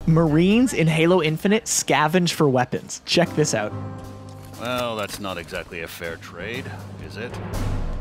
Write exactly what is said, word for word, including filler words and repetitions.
Marines in Halo Infinite scavenge for weapons. Check this out. Well, that's not exactly a fair trade, is it?